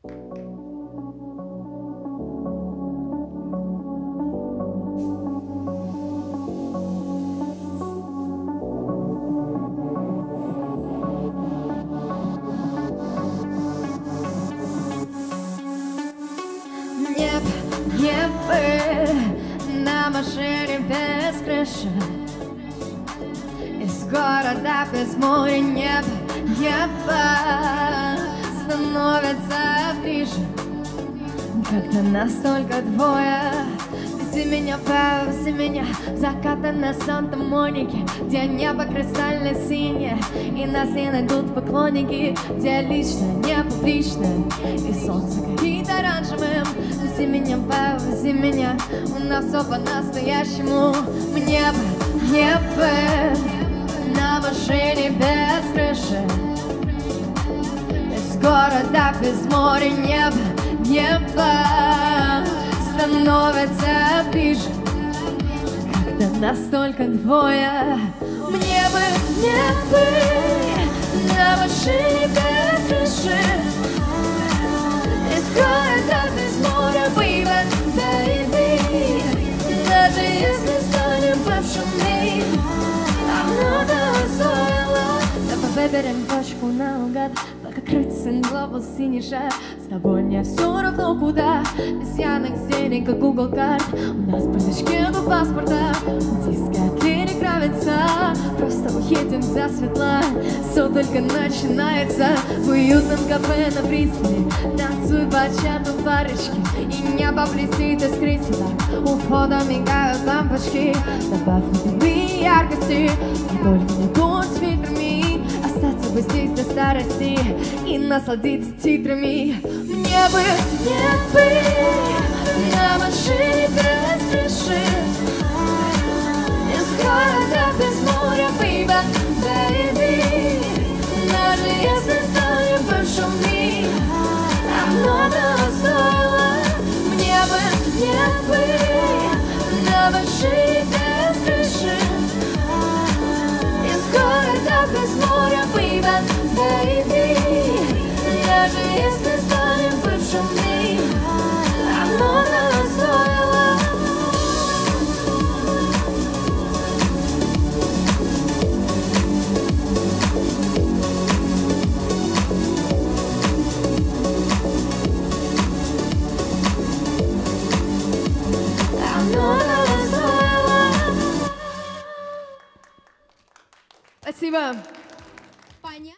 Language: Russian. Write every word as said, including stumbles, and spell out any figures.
Небо на машине без крыши, из города без моря. Небо, небо становится ближе, как-то настолько двое. Вези меня, повези меня в закаты на Санта-Монике, где небо кристально-синее, и нас не найдут поклонники, где лично, не публично, и солнце горит оранжевым. Вези меня, повези меня, у нас все по-настоящему. Небо, небо на машине без крыши, из города без моря. Небо, небо становится ближе, когда настолько двое. Мне бы, мне бы на машине без крыши, из города без моря. Baby, baby, даже если станем бывшими, оно того стоило. Давай выберем точку наугад, пока крыться главу синий шар. С тобой мне все равно куда, без Яндекс денег и Google карт. У нас по мешке до паспорта, дискать или нравится. Просто уедем засветло, все только начинается. В уютном кафе на пристани танцуют по чату парочки, и небо блестит из кресела. У входа мигают лампочки, добавь любые яркости, и только не будь фильтрами. Остаться бы здесь до старости и насладиться титрами. Мне бы, мне бы на машине без крыши, из города без моря. Baby, baby, даже если станем бывшими, оно того стоило. Мне бы, мне бы на машине без крыши, из города без моря. Baby, baby, даже если станем бывшими, оно того стоило. Оно того стоило. Спасибо.